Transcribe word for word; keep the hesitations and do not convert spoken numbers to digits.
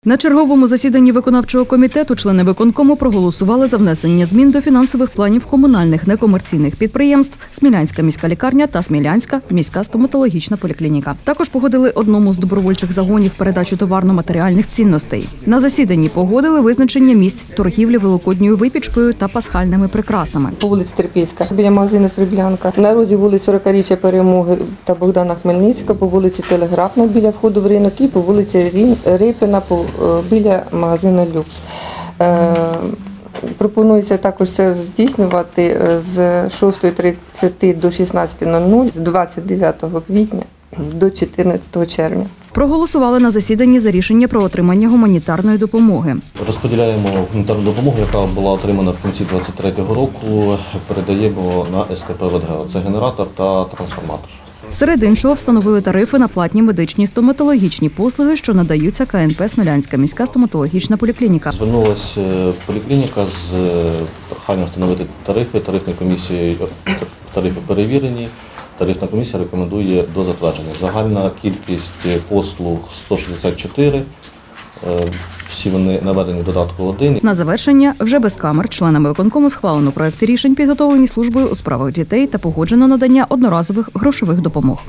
На черговому засіданні виконавчого комітету члени виконкому проголосували за внесення змін до фінансових планів комунальних некомерційних підприємств Смілянська міська лікарня та Смілянська міська стоматологічна поліклініка. Також погодили одному з добровольчих загонів передачу товарно-матеріальних цінностей. На засіданні погодили визначення місць торгівлі великодньою випічкою та пасхальними прикрасами. По вулиці Терпільська, біля магазину «Сріблянка», на розі вулиць сорокаріччя Перемоги та Богдана Хмельницького, по вулиці Телеграфна біля входу в ринок і по вулиці Рипина біля магазину «Люкс». Пропонується також це здійснювати з шостої тридцять до шістнадцятої нуль нуль, з двадцять дев'ятого квітня до чотирнадцятого червня. Проголосували на засіданні за рішення про отримання гуманітарної допомоги. Розподіляємо гуманітарну допомогу, яка була отримана в кінці двадцять третього року, передаємо на ес ке пе «Водгео». Це генератор та трансформатор. Серед іншого встановили тарифи на платні медичні стоматологічні послуги, що надаються ка ен пе «Смілянська міська стоматологічна поліклініка». Звернулася поліклініка з проханням встановити тарифи. Тарифні комісії тарифи перевірені. Тарифна комісія рекомендує до затвердження. Загальна кількість послуг сто шістдесят чотири. Всі вони наведені в додатку один. На завершення, вже без камер, членами виконкому схвалено проекти рішень, підготовлені службою у справах дітей та погоджено надання одноразових грошових допомог.